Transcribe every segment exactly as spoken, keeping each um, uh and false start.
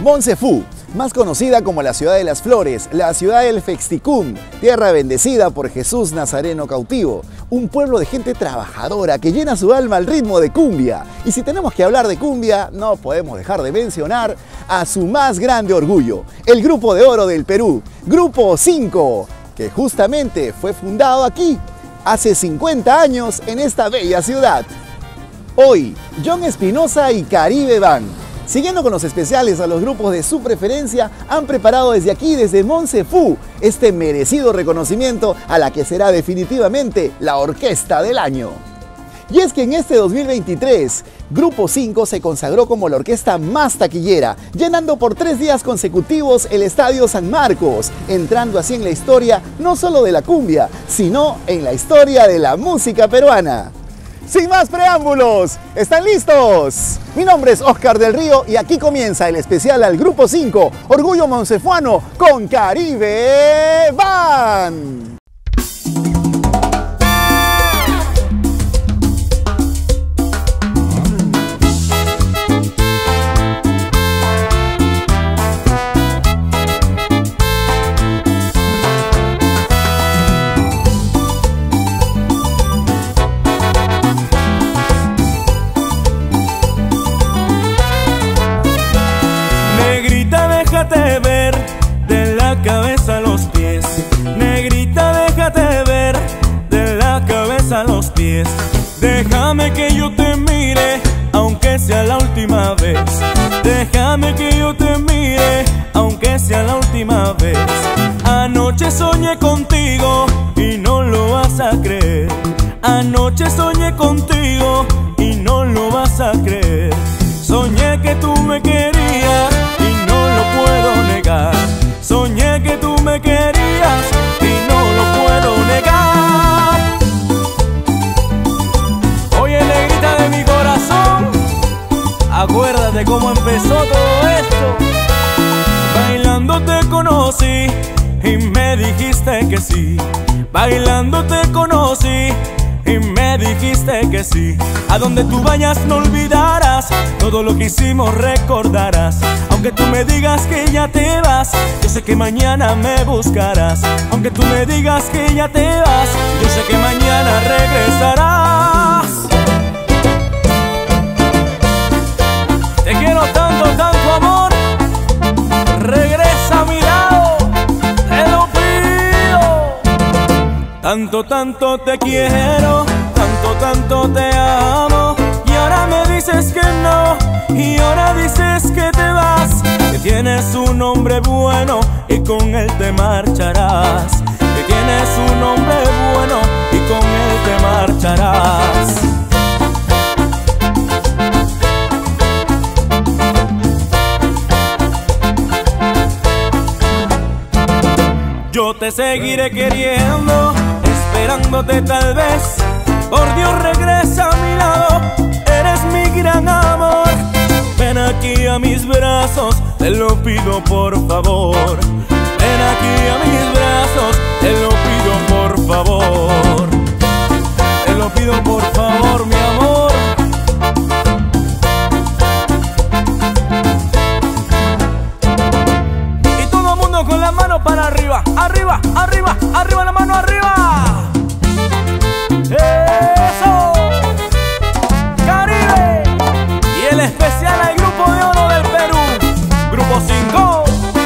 Monsefu, más conocida como la ciudad de las flores, la ciudad del Fexticum, tierra bendecida por Jesús Nazareno cautivo, un pueblo de gente trabajadora que llena su alma al ritmo de cumbia. Y si tenemos que hablar de cumbia, no podemos dejar de mencionar a su más grande orgullo, el Grupo de Oro del Perú, Grupo cinco, que justamente fue fundado aquí, hace cincuenta años en esta bella ciudad. Hoy, John Espinosa y Caribe Band, siguiendo con los especiales a los grupos de su preferencia, han preparado desde aquí, desde Monsefu, este merecido reconocimiento a la que será definitivamente la orquesta del año. Y es que en este dos mil veintitrés, Grupo cinco se consagró como la orquesta más taquillera, llenando por tres días consecutivos el Estadio San Marcos, entrando así en la historia no solo de la cumbia, sino en la historia de la música peruana. Sin más preámbulos, ¿están listos? Mi nombre es Oscar del Río y aquí comienza el especial al Grupo cinco, Orgullo Monsefuano con Caribe Band. Déjate ver de la cabeza a los pies, negrita, déjate ver de la cabeza a los pies. Déjame que yo te mire, aunque sea la última vez. Déjame que yo te mire, aunque sea la última vez. Anoche soñé contigo y no lo vas a creer. Anoche soñé contigo y no lo vas a creer. Soñé que tú me querías, no puedo negar. Soñé que tú me querías y no lo puedo negar. Oye, negrita de mi corazón, acuérdate cómo empezó todo esto. Bailando te conocí y me dijiste que sí. Bailando te conocí y me dijiste que sí. A donde tú vayas no olvidarás, todo lo que hicimos recordarás. Aunque tú me digas que ya te vas, yo sé que mañana me buscarás. Aunque tú me digas que ya te vas, yo sé que mañana regresarás. Te quiero tanto, tanto amor, regresa a mi lado, te lo pido. Tanto, tanto te quiero, tanto, tanto te amo. Y ahora me dices que no, y ahora dices que te vas, que tienes un hombre bueno y con él te marcharás. Que tienes un hombre bueno y con él te marcharás. Yo te seguiré queriendo, esperándote tal vez. Por Dios regresa a mi lado, eres mi gran amor. Ven aquí a mis brazos, te lo pido por favor. Ven aquí a mis brazos, te lo pido por favor. Te lo pido por favor, mi amor. Y todo el mundo con la mano para arriba, arriba, arriba, arriba, la mano arriba. ¡Eso! ¡Caribe! Y el especial al Grupo de Oro del Perú, Grupo cinco.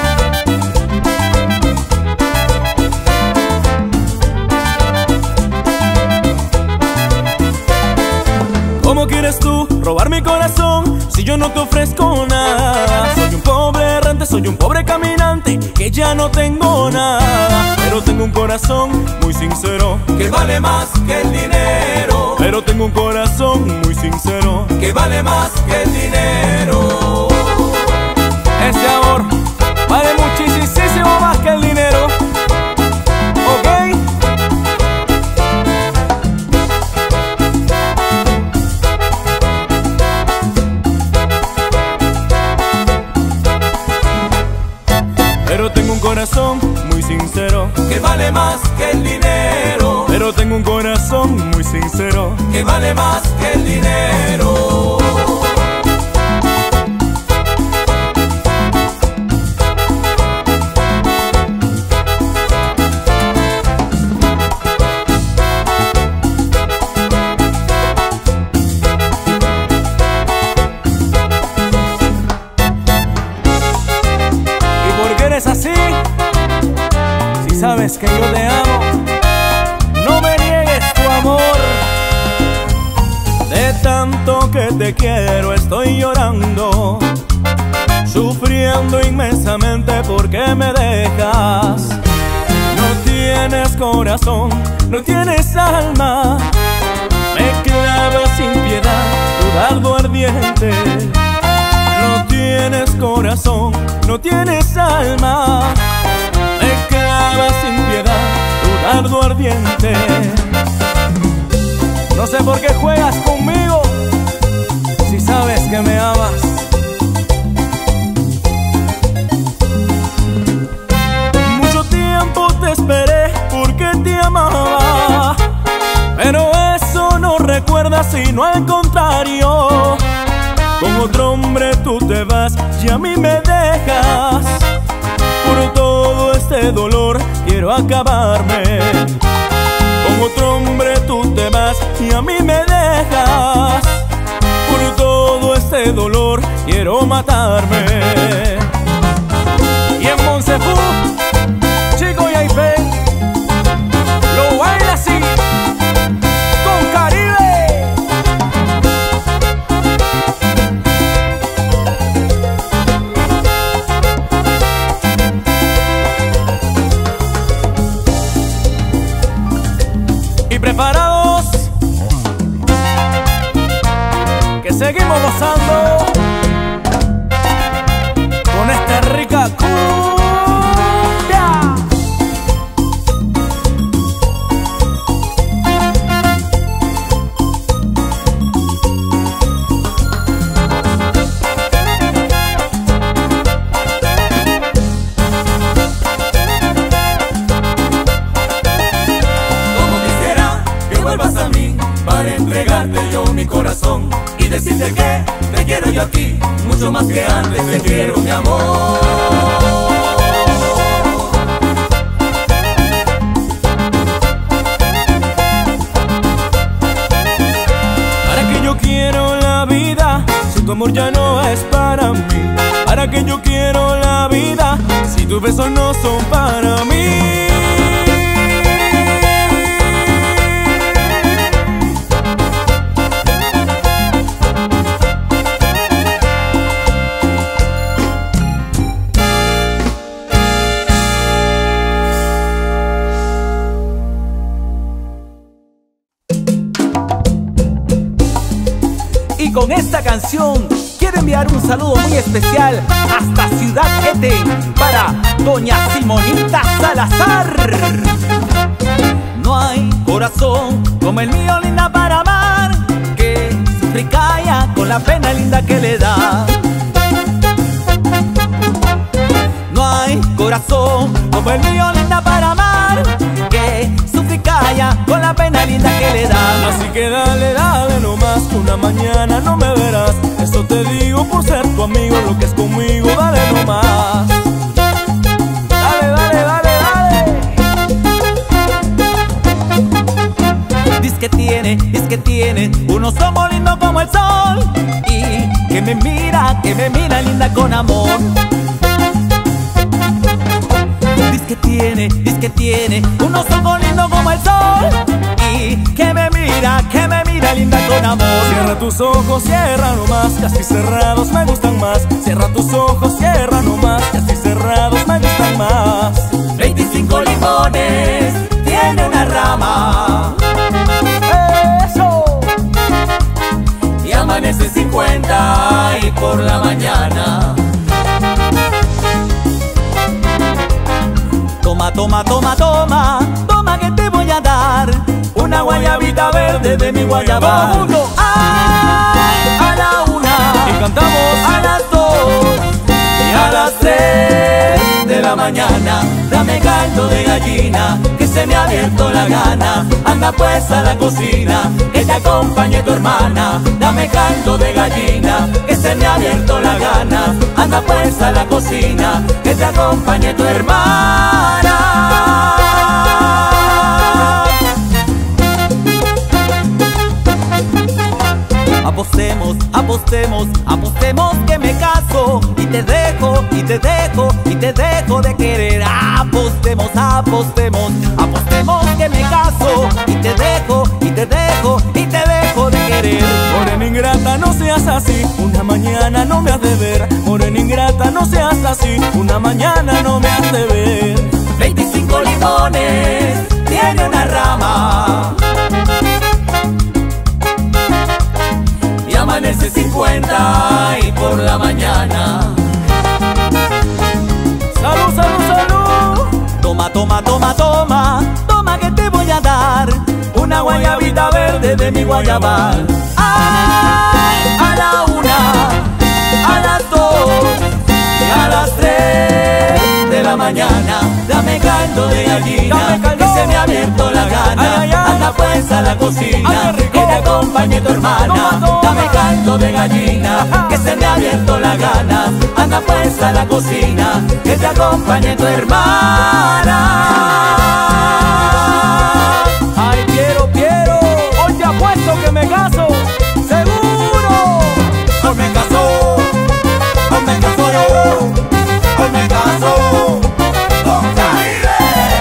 ¿Cómo quieres tú robar mi corazón si yo no te ofrezco nada? Soy un pobre errante, soy un pobre caminante que ya no tengo nada. Pero tengo un corazón muy sincero que vale más que el dinero. Pero tengo un corazón muy sincero que vale más que el dinero. Ese amor vale muchísimo más que el dinero. ¿Ok? Pero tengo un corazón muy sincero que vale más que el dinero. Pero tengo un corazón muy sincero que vale más que el dinero. sabes que yo te amo, no me niegues tu amor. De tanto que te quiero estoy llorando, sufriendo inmensamente porque me dejas. No tienes corazón, no tienes alma, me clavas sin piedad tu dardo ardiente. No tienes corazón, no tienes alma, me clavas sin piedad tu dardo ardiente. No sé por qué juegas conmigo si sabes que me amas. Mucho tiempo te esperé porque te amaba, pero eso no recuerdas sino al contrario. Con otro hombre tú te vas y a mí me dejas. Por todo este dolor quiero acabarme. Con otro hombre tú te vas y a mí me dejas. Por todo este dolor quiero matarme. Y en Monsefú, Chico y Aipé lo baila así, con Caribe. Y preparados, que seguimos gozando con esta rica cumbia. Como quisiera que vuelvas a mí para entregarte yo mi corazón y decirte que te quiero yo aquí, mucho más que antes te quiero, mi amor. ¿Para qué yo quiero la vida si tu amor ya no es para mí? ¿Para qué yo quiero la vida si tus besos no son para mí? Y con esta canción quiero enviar un saludo muy especial hasta Ciudad Ete para doña Simonita Salazar. No hay corazón como el mío, linda, para amar, que sufre y calla con la pena linda que le da. No hay corazón como el mío, linda, para amar, que sufre y calla con la pena linda que le da. Así que dale, dale nomás, que una mañana no me verás. Eso te digo por ser tu amigo, lo que es conmigo, dale nomás. Dale, dale, dale, dale. Dice que tiene, dice que tiene unos ojos lindos como el sol, y que me mira, que me mira linda con amor. Dice que tiene, dice que tiene unos ojos lindos como el sol, y que me mira, que me mira linda con amor. Cierra tus ojos, cierra nomás, que así cerrados me gustan más. Cierra tus ojos, cierra nomás, que así cerrados me gustan más. veinticinco limones tiene una rama, ¡Eso! y amanece cincuenta y por la mañana. Toma, toma, toma, toma, toma que te voy a dar una guayabita verde de mi guayabal. Todo mundo. ¡Ay! A la una, Y cantamos a las dos Y a las tres de la mañana, dame caldo de gallina, que se me ha abierto la gana. Anda pues a la cocina, que te acompañe tu hermana. Dame caldo de gallina, que se me ha abierto la gana. Anda pues a la cocina, que te acompañe tu hermana. Apostemos, apostemos, apostemos que me caso y te dejo, y te dejo, y te dejo de querer. Apostemos, apostemos, apostemos que me caso y te dejo, y te dejo, y te dejo de querer. Morena ingrata, no seas así, una mañana no me has de ver. Morena ingrata, no seas así, una mañana no me has de ver. veinticinco limones tiene una rama y amanece cincuenta y por la mañana. ¡Salud, salud, salud! Toma, toma, toma, toma, toma que te voy a dar una guayabita verde de mi guayabal. Ay, a la una, a las dos y a las tres de la mañana, dame caldo de gallina, Dame caldo. que se me ha abierto la gana. Ay, ay, ay. Anda pues a la cocina, Ay, qué rico. que te acompañe tu hermana. Toma, toma. Dame caldo de gallina, Ajá. que se me ha abierto la gana. Anda pues a la cocina, que te acompañe tu hermana. ¡Ay, quiero, quiero! Hoy te apuesto que me caso, seguro. Hoy me caso, hoy me caso yo, hoy me caso con Caribe.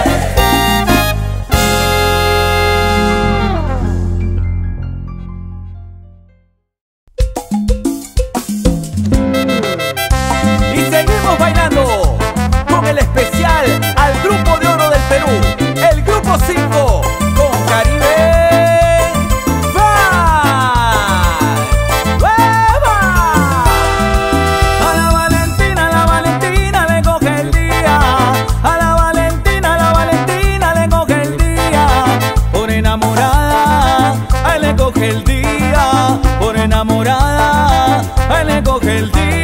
Y seguimos bailando con el especial al Grupo de Oro del Perú, el Grupo cinco, con Caribe. A la Valentina, la Valentina le coge el día. A la Valentina, la Valentina le coge el día. Por enamorada, a él le coge el día. Por enamorada, a él le coge el día.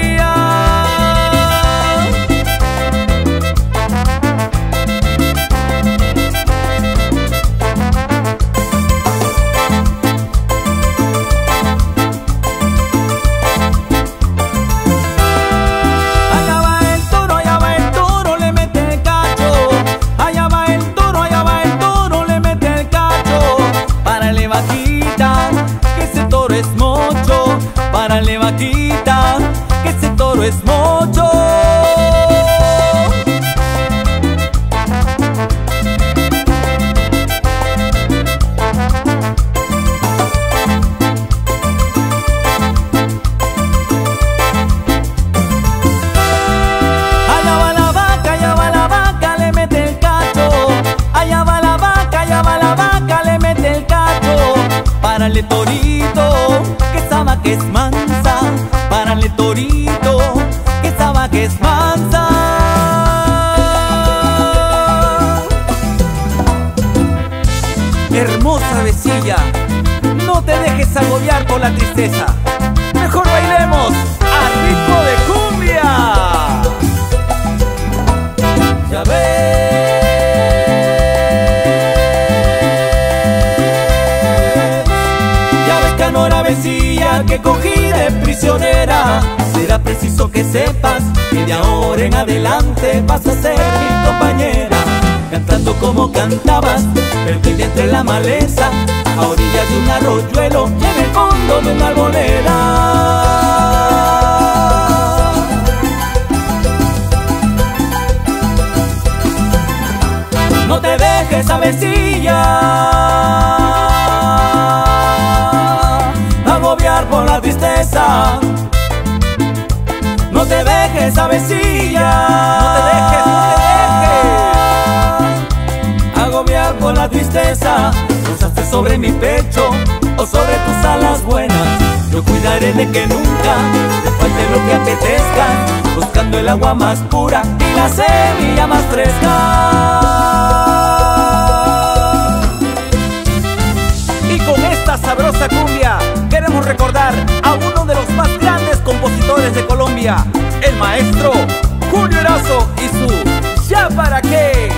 Allá va el toro, allá va el toro, le mete el cacho. Allá va el toro, allá va el toro, le mete el cacho. Párale vaquita, que ese toro es mocho. Párale vaquita, que ese toro es mocho. Allá va la vaca, allá va la vaca, le mete el cacho. Allá va la vaca, allá va la vaca, le mete el cacho. Párale torito, que esa vaca es mansa. Párale torito, que esa vaca es mansa. Hermosa vecilla, no te dejes agobiar por la tristeza. Mejor bailemos a ritmo de cumbia. Ya ves, ya ves canora vecilla que cogí de prisionera. Será preciso que sepas que de ahora en adelante vas a ser mi compañera. Cantando como cantabas, perdida entre la maleza, a orillas de un arroyuelo y en el fondo de una arboleda. No te dejes, avecilla, agobiar por la tristeza. No te dejes, avecilla, No te dejes, no te agobiar por la tristeza. Posaste sobre mi pecho o sobre tus alas buenas. Yo cuidaré de que nunca te falte lo que apetezca, buscando el agua más pura y la semilla más fresca. Y con esta sabrosa cumbia queremos recordar a uno de los más grandes compositores de Colombia, el maestro Julio Erazo y su ¿Ya para qué?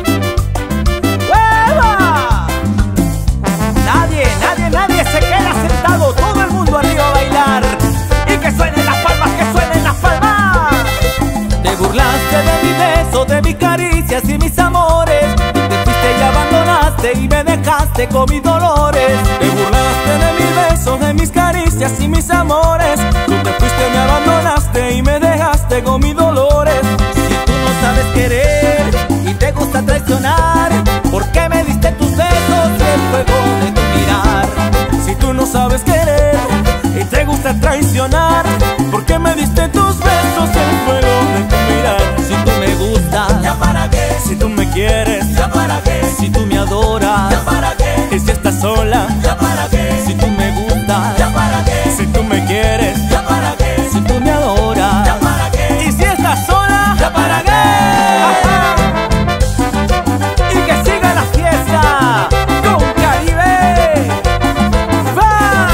¡Hueva! Nadie, nadie, nadie se queda sentado, todo el mundo arriba a bailar. Y que suenen las palmas, que suenen las palmas. Te burlaste de mi beso, de mis caricias y mis amores. Te fuiste y abandonaste y me dejaste con mis dolores. Te burlaste de mis besos, de mis caricias ansias y mis amores. Tú te fuiste, me abandonaste y me dejaste con mis dolores. Si tú no sabes querer y te gusta traicionar, ¿por qué me diste tus besos y el fuego de tu mirar? Si tú no sabes querer y te gusta traicionar, ¿por qué me diste tus besos y el fuego de tu mirar? Si tú me gustas, ¿ya para qué? Si tú me quieres, ¿ya para qué? si tú me adoras, ¿ya para qué? y si estás sola, ¿ya para qué? si tú me gustas, ¿ya para qué? si tú me quieres, ¿ya para qué? si tú me adoras, ¿ya para qué? y si estás sola, ¿ya para qué? y que siga la fiesta con Caribe. ¡Va!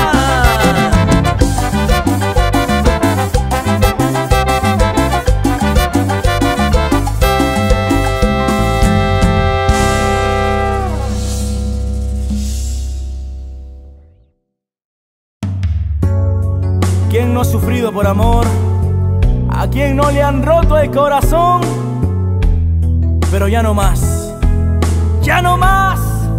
¿Quién no ha sufrido por amor? ¿A quién no le han roto el corazón? Pero ya no más, ya no más.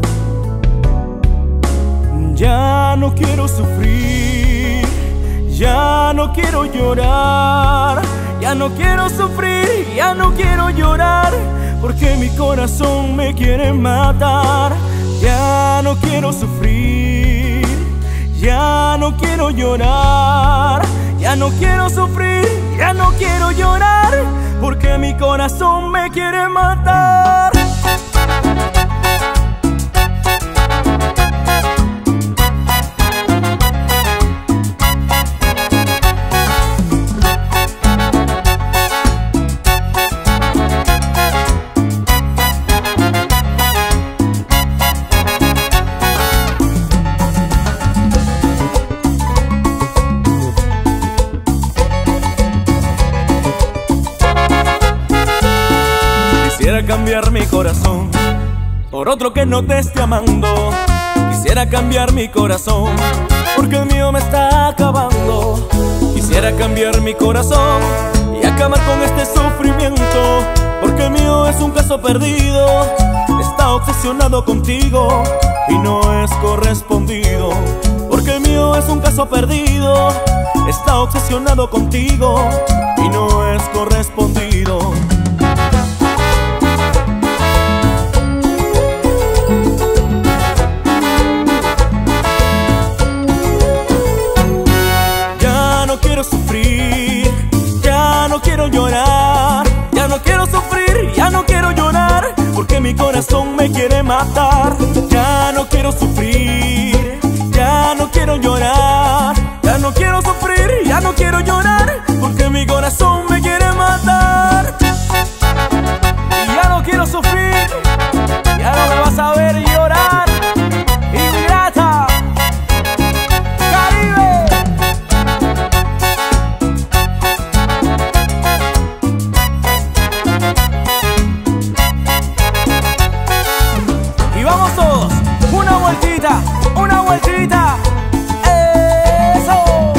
Ya no quiero sufrir, ya no quiero llorar. Ya no quiero sufrir, ya no quiero llorar, porque mi corazón me quiere matar. Ya no quiero sufrir, ya no quiero llorar. Ya no quiero sufrir, ya no quiero llorar, porque mi corazón me quiere matar. Quisiera cambiar mi corazón por otro que no te esté amando. Quisiera cambiar mi corazón porque el mío me está acabando. Quisiera cambiar mi corazón y acabar con este sufrimiento, porque el mío es un caso perdido. Está obsesionado contigo y no es correspondido, porque el mío es un caso perdido. Está obsesionado contigo y no es correspondido. Ya no quiero sufrir, ya no quiero llorar. Ya no quiero sufrir, ya no quiero llorar, porque mi corazón me quiere matar. Ya no quiero sufrir, ya no quiero llorar. Ya no quiero sufrir, ya no quiero llorar, porque mi corazón me quiere matar. Y ya no quiero sufrir, ya no me vas a ver llorar. Ingrata, Caribe. Y vamos todos, una vueltita, una vueltita. Eso.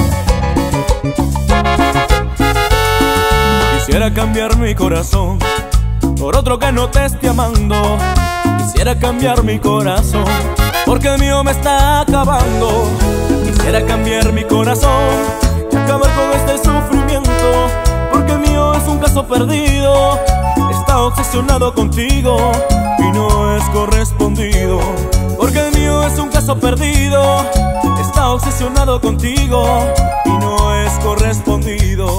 Quisiera cambiar mi corazón por otro que no te esté amando. Quisiera cambiar mi corazón porque el mío me está acabando. Quisiera cambiar mi corazón y acabar con este sufrimiento, porque el mío es un caso perdido. Está obsesionado contigo y no es correspondido, porque el mío es un caso perdido. Está obsesionado contigo y no es correspondido.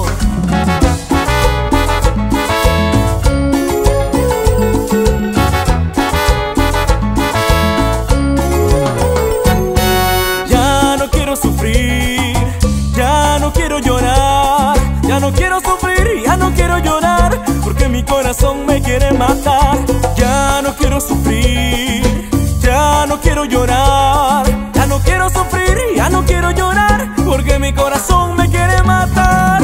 Ya no quiero sufrir, ya no quiero llorar. Ya no quiero sufrir, ya no quiero llorar, porque mi corazón me quiere matar. Ya no quiero sufrir, ya no quiero llorar. Ya no quiero sufrir, ya no quiero llorar, porque mi corazón me quiere matar.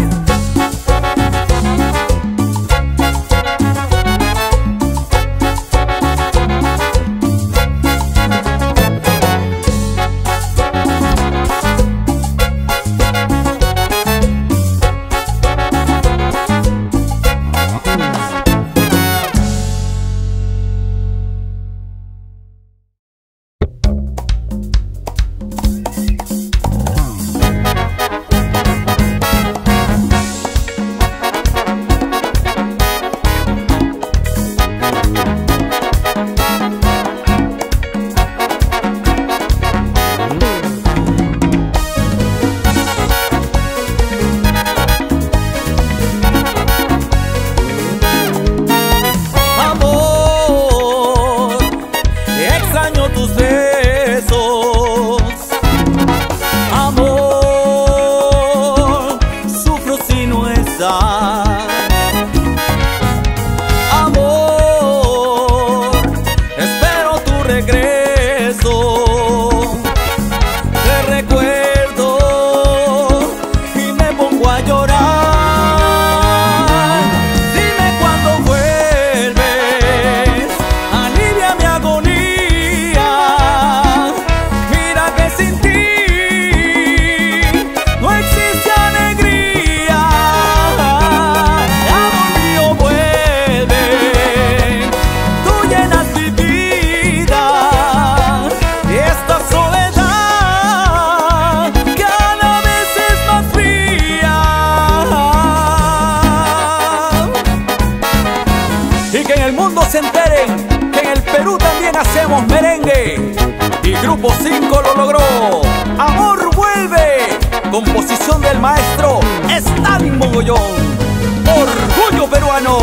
también hacemos merengue. Y Grupo cinco lo logró. Amor vuelve. Composición del maestro Stalin Mogollón. Orgullo peruano.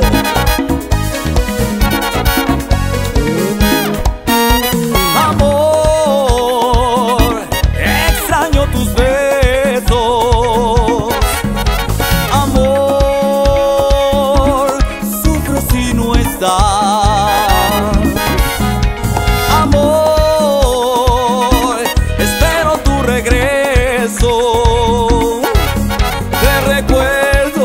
Amor, extraño tus besos. Amor, sufro si no estás. Amor, espero tu regreso. Te recuerdo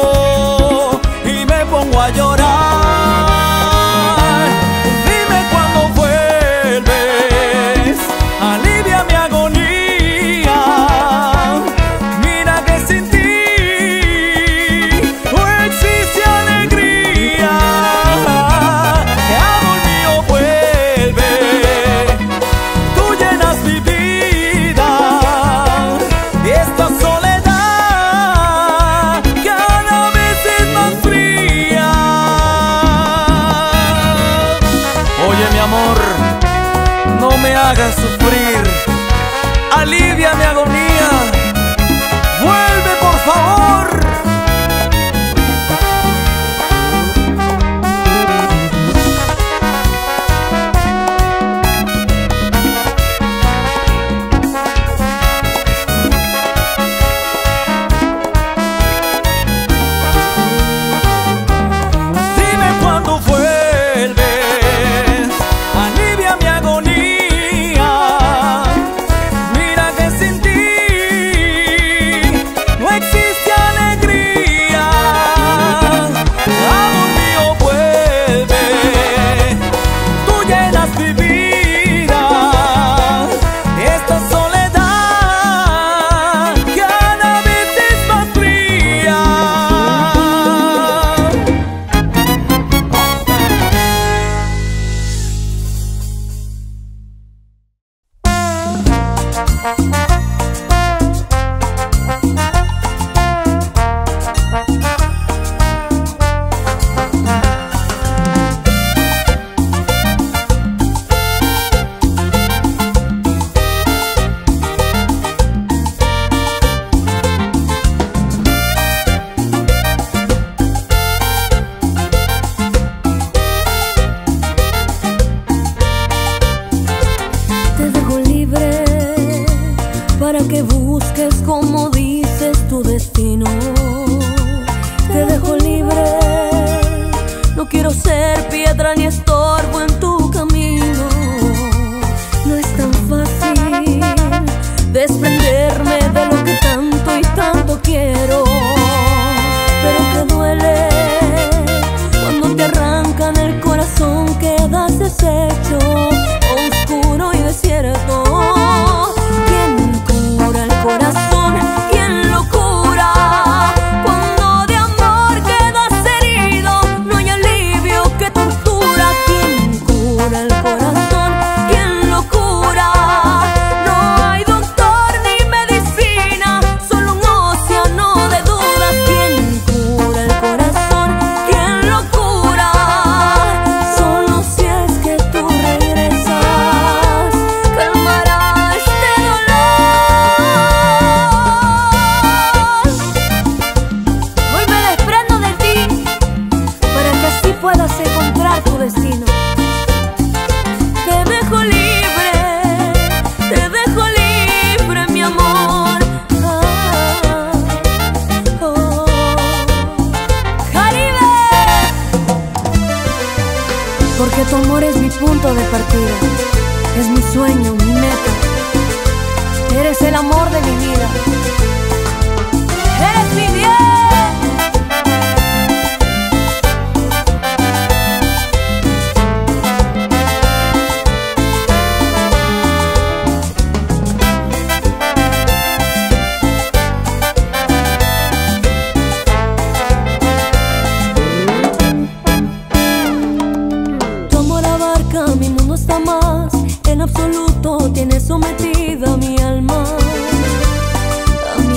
y me pongo a llorar. Dime cuándo vuelves, alivia mi agonía. Mira que sin ti no existe alegría. Que amor mío vuelve, tú llenas mi vida. Y esta soledad cada vez es más fría. Oye mi amor, no me hagas sufrir, alivia mi agonía. Vuelve por favor. Dime cuándo vuelves, alivia mi agonía. Mira que sin ti no existe alegría. Amor mío vuelve, tú llenas mi vida. Esta soledad cada vez es más fría. Te dejo libre para que busques como dices tu destino. Te dejo libre, no quiero ser piedra ni estorbo en tu camino. No es tan fácil desprenderme de lo que tanto y tanto quiero, pero que duele cuando te arrancan el corazón, quedas deshecho, oscuro y desierto. ¿Quién cura el corazón? ¿Quién lo cura? Cuando de amor quedas herido, no hay alivio que tortura. ¿Quién cura el corazón? ¿Quién lo cura? No hay doctor ni medicina, solo un océano de dudas. ¿Quién cura el corazón? ¿Quién lo cura? Solo si es que tú regresas, calmará este dolor. Hoy me desprendo de ti para que así puedas encontrar tu destino. Te dejo libre, te dejo libre, mi amor. Ah, oh. Caribe. Porque tu amor es mi punto de partida, es mi sueño, mi meta. Eres el amor de mi vida, eres mi bien. Tu amor abarca mi mundo hasta más, en absoluto tienes sometida mi alma. A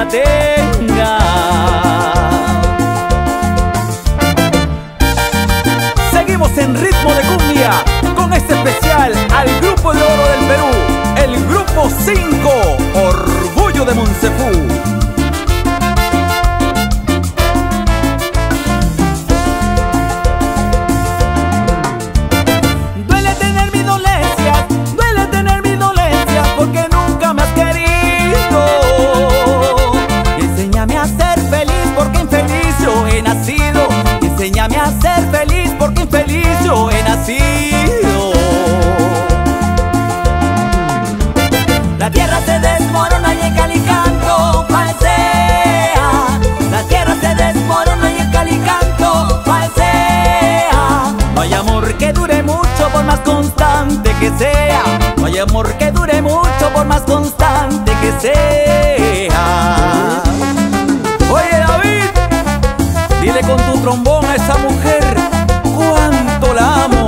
tenga. Seguimos en ritmo de cumbia con este especial al Grupo de Oro del Perú, el Grupo cinco, Orgullo de Monsefú. Duele tener mis dolencias, duele tener mis dolencias, porque nunca me has querido. Enséñame a ser feliz, porque infeliz yo he nacido. Enséñame a ser feliz, porque infeliz yo he nacido. La tierra se desmorona y en Calicanto falsea. La tierra se desmorona y en Calicanto falsea. No hay amor que dure mucho por más constante que sea. No hay amor que dure mucho por más constante que sea. Oye David, dile con tu trombón a esa mujer cuánto la amo.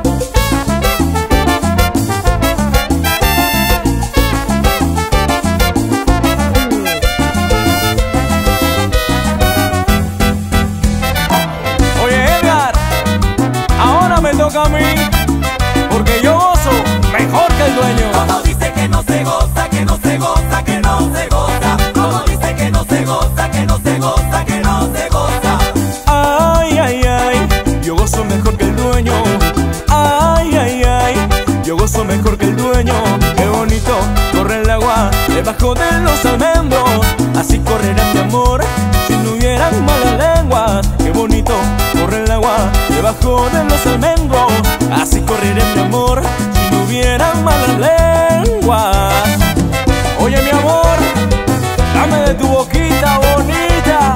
Me toca a mí, porque yo gozo mejor que el dueño. Como dice que no se goza, que no se goza, que no se goza. Como dice que no se goza, que no se goza, que no se goza. Ay, ay, ay, yo gozo mejor que el dueño. Ay, ay, ay, yo gozo mejor que el dueño. Qué bonito corre el agua debajo de los almendros. Así correrá mi amor si no hubieran malas lenguas. Qué bonito corre el agua debajo de los almendros. Así correré mi amor si no hubieran malas lenguas. Oye mi amor, dame de tu boquita bonita.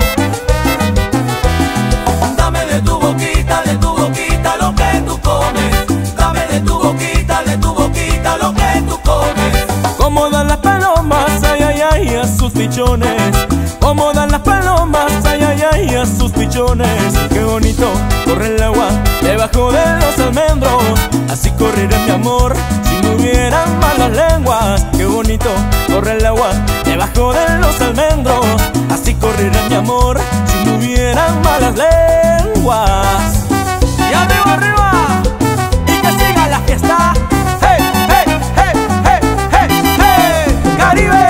Dame de tu boquita, de tu boquita lo que tú comes. Dame de tu boquita, de tu boquita lo que tú comes. Como dan las palomas, ay, ay, ay, a sus pichones. Como dan las palomas, ay, ay, ay, a sus pichones. Qué bonito corre el agua debajo de los almendros. Así correrá mi amor si no hubieran malas lenguas. Qué bonito corre el agua debajo de los almendros. Así correrá mi amor si no hubieran malas lenguas. Y arriba, arriba, y que siga la fiesta. ¡Hey, hey, hey, hey, hey, hey! ¡Caribe!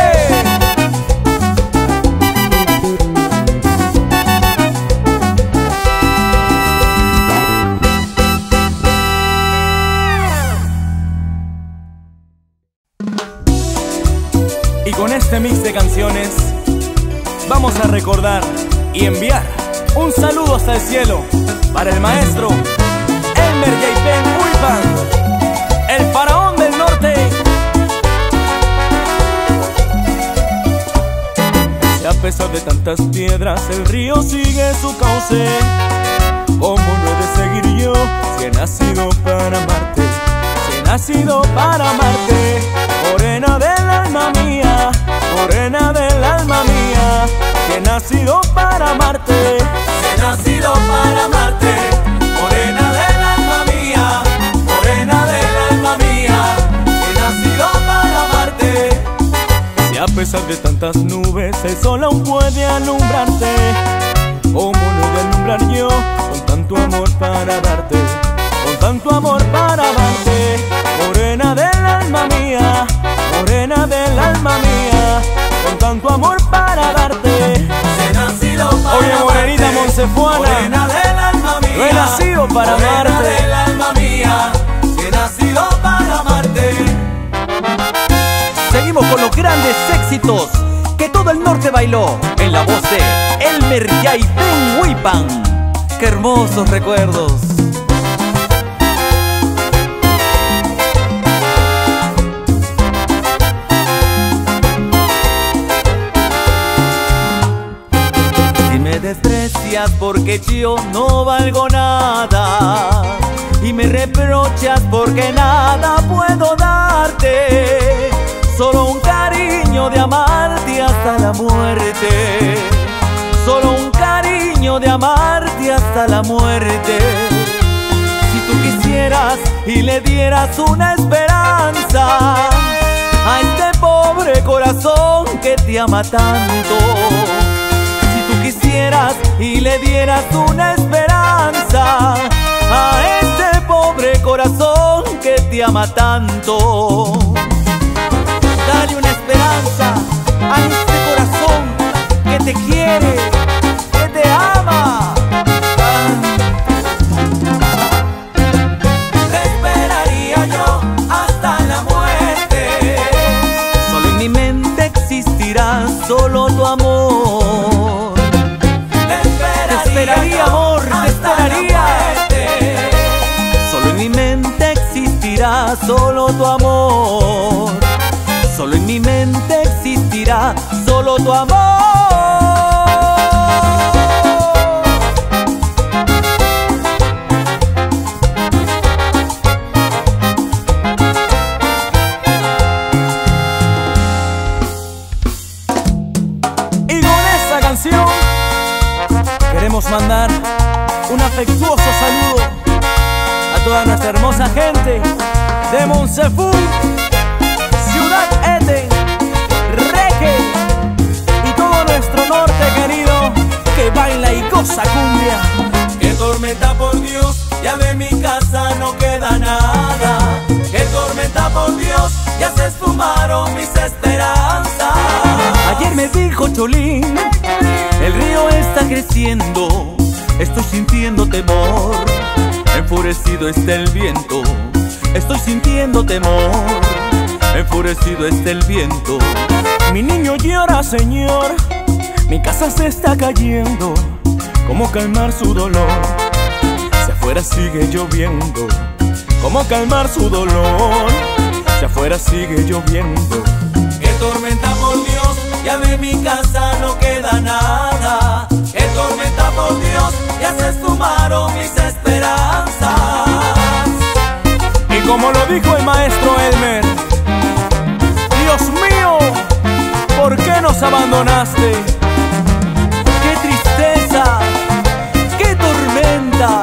Y con este mix de canciones vamos a recordar y enviar un saludo hasta el cielo para el maestro Elmer Yaipen Huipan, el faraón del norte. Y a pesar de tantas piedras el río sigue su cauce. ¿Cómo no he de seguir yo si he nacido para amarte? Si he nacido para amarte, morena del alma mía, morena del alma mía, que he nacido para amarte. He nacido para amarte, morena del alma mía, morena del alma mía. He nacido para amarte. Si a pesar de tantas nubes el sol aún puede alumbrarte, ¿cómo no he de alumbrar yo con tanto amor para darte? Con tanto amor para darte, morena del alma mía, morena del alma mía, con tanto amor para darte. He nacido para Oye, morenita monsefuana, morena del alma mía, yo he nacido para morena amarte. del alma mía, he nacido para amarte. Seguimos con los grandes éxitos que todo el norte bailó en la voz de Elmer Yaipen Huipan. ¡Qué hermosos recuerdos! Si me desprecias porque yo no valgo nada y me reprochas porque nada puedo darte, solo un cariño de amarte hasta la muerte, solo un cariño de amarte hasta la muerte. Si tú quisieras y le dieras una esperanza a este pobre pobre corazón que te ama tanto. Si tú quisieras y le dieras una esperanza a este pobre corazón que te ama tanto, dale una esperanza a este corazón que te quiere, que te ama. Te esperaría yo hasta la muerte. Solo en mi mente existirá solo tu amor. Te esperaría, Te esperaría, amor, te esperaría. Solo en mi mente existirá solo tu amor. Solo en mi mente existirá solo tu amor. Y con esta canción queremos mandar un afectuoso saludo a toda nuestra hermosa gente de Monsefú, Ciudad Eten, Reque y todo nuestro norte querido que baila y goza cumbia. Qué tormenta, por Dios, ya de mi casa no queda nada. Qué tormenta, por Dios, ya se esfumaron mis esperanzas. Ayer me dijo Cholín, el río está creciendo, estoy sintiendo temor, enfurecido está el viento, estoy sintiendo temor, enfurecido está el viento. Mi niño llora, señor, mi casa se está cayendo, ¿cómo calmar su dolor? Si afuera sigue lloviendo, ¿cómo calmar su dolor? Si afuera sigue lloviendo. Qué tormenta, por Dios, ya de mi casa no queda nada. Qué tormenta, por Dios, ya se esfumaron mis esperanzas. Y como lo dijo el maestro Elmer, Dios mío, ¿por qué nos abandonaste? ¡Qué tristeza! ¡Qué tormenta!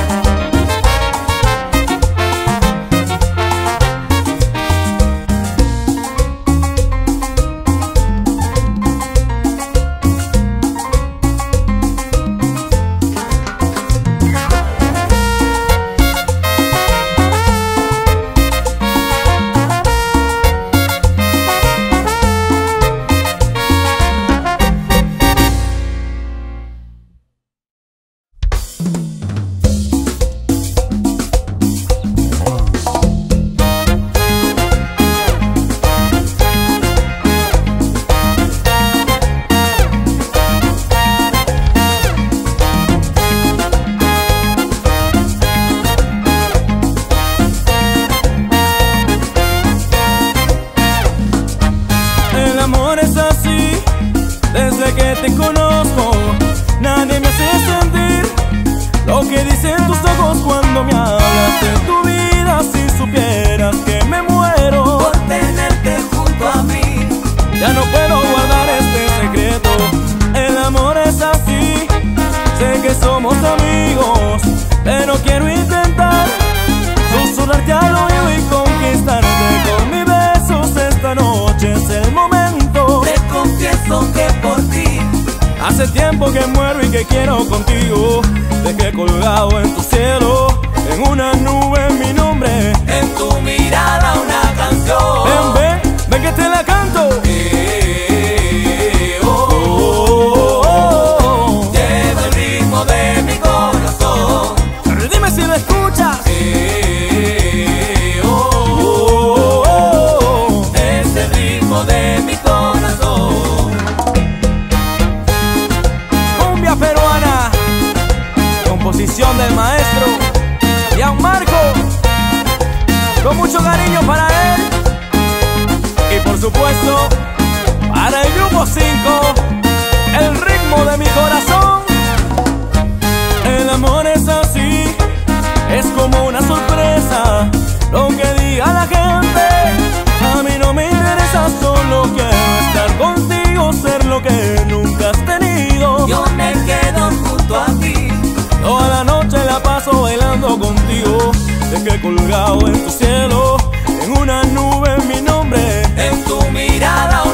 Te conozco, nadie me hace sentir lo que dicen tus ojos cuando me hablas de tu vida. Si supieras que me muero por tenerte junto a mí, ya no puedo guardar este secreto. El amor es así, sé que somos amigos, pero quiero intentar susurrarte al oído y conquistarte con mis besos. Esta noche es el momento. Te confieso que por ti hace tiempo que muero y que quiero contigo. Dejé colgado en tu cielo, en una nube mi nombre, en tu mirada una canción. Ven, ven, ven que te la canto. Eh, oh, oh, oh, oh. Lleva el ritmo de mi corazón. Dime si lo escuchas. Eh, oh, oh, oh, oh. Es el ritmo de mi corazón. Cumbia peruana, composición del maestro Gianmarco, con mucho cariño para él y por supuesto para el grupo cinco, el ritmo de mi corazón. El amor es así, es como una sorpresa, lo que diga la gente a mí no me interesa, solo quiero estar contigo, ser lo que nunca has tenido. Yo me quedo junto a ti, toda la noche la paso bailando contigo. Dejé colgado en tu cielo, en una nube mi nombre, en tu mirada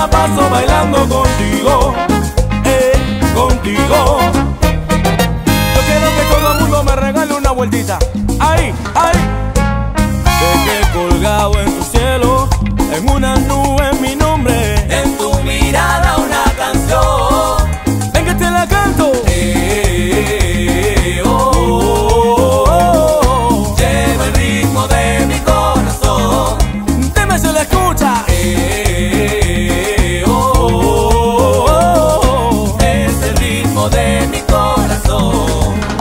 paso bailando contigo, eh, contigo. Yo quiero que todo el mundo me regale una vueltita. Ahí, ahí. Dejé colgado en tu cielo, en una nube mi nombre, en tu mirada una canción. Ven que te la canto. Eh, oh, oh, oh, oh. Lleva el ritmo de mi corazón. Dime si la escucha. Eh, oh, oh, oh, oh. Es el ritmo de mi corazón.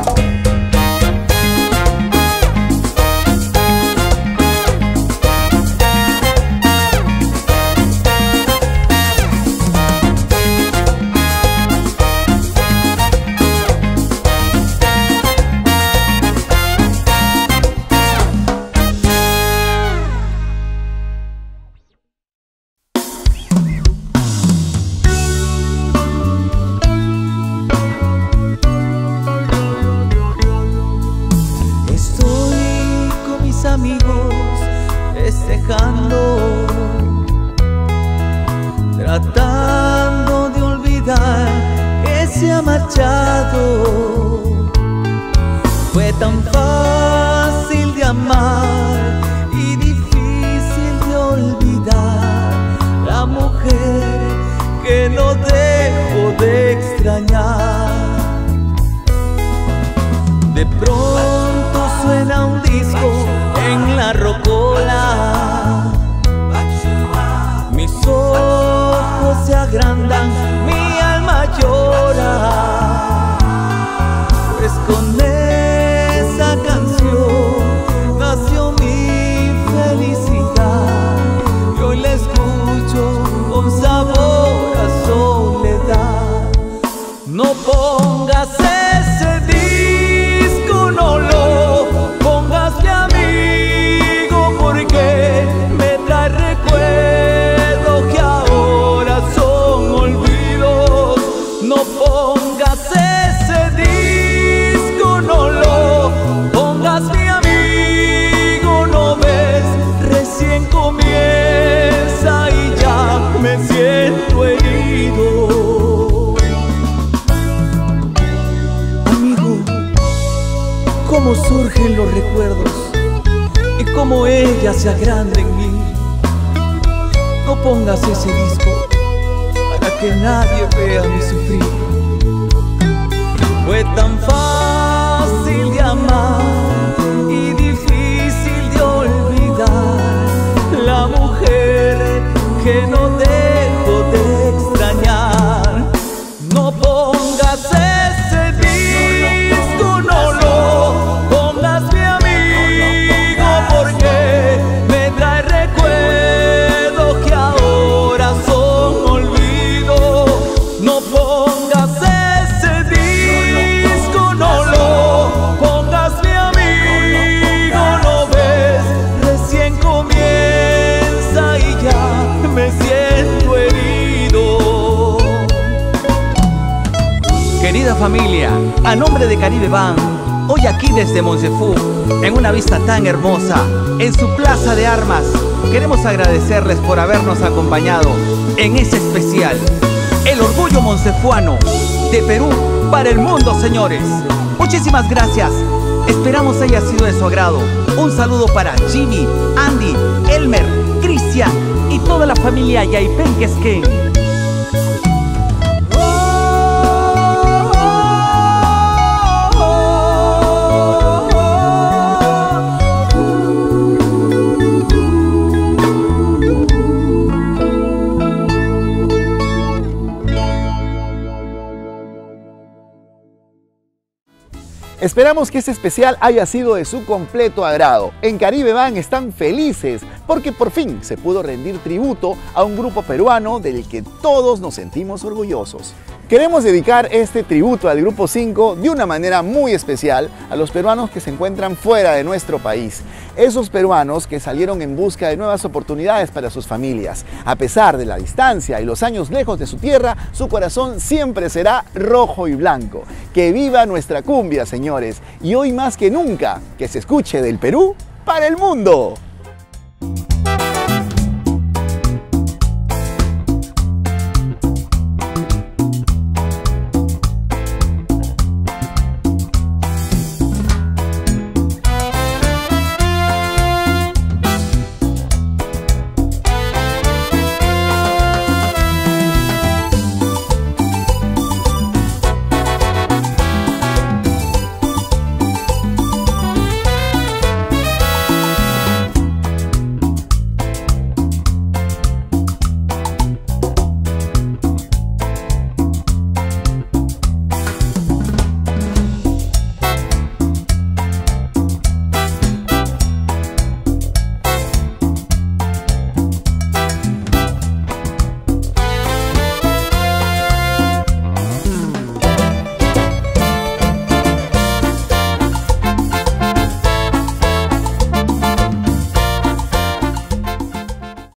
Tratando de olvidar que se ha marchado. Fue tan fácil de amar y difícil de olvidar la mujer que no dejo de extrañar. De pronto suena un disco en la rocola. Mis ojos se agrandan, mi alma llora, pues con esa canción nació mi felicidad. Y hoy la escucho con sabor a soledad. No pongas ese disco, no lo pongas, mi amigo, porque me trae recuerdos que ahora son olvidos. No pongas ese disco, no lo pongas, mi amigo, no ves, recién comienza y ya me siento herido. Amigo, cómo surgen los recuerdos y cómo ella se agranda en mí. No pongas ese disco para que nadie vea mi sufrir. Fue tan fácil de amar y difícil de olvidar la mujer que no dejo de extrañar. No pongas ese disco, no lo pongas, mi amigo, porque me trae recuerdos que ahora son olvidos. No pongas ese disco, no lo pongas, mi amigo, no ves, recién comienza y ya me siento herido. Querida familia, a nombre de Caribe Band, hoy aquí desde Monsefú, en una vista tan hermosa, en su plaza de armas, queremos agradecerles por habernos acompañado en ese especial, el orgullo monsefuano de Perú para el mundo, señores. Muchísimas gracias, esperamos haya sido de su agrado. Un saludo para Jimmy, Andy, Elmer, Cristian y toda la familia Yaipenquesquén. Esperamos que este especial haya sido de su completo agrado. En Caribe Band están felices porque por fin se pudo rendir tributo a un grupo peruano del que todos nos sentimos orgullosos. Queremos dedicar este tributo al Grupo cinco de una manera muy especial a los peruanos que se encuentran fuera de nuestro país. Esos peruanos que salieron en busca de nuevas oportunidades para sus familias. A pesar de la distancia y los años lejos de su tierra, su corazón siempre será rojo y blanco. ¡Que viva nuestra cumbia, señores! Y hoy más que nunca, que se escuche del Perú para el mundo.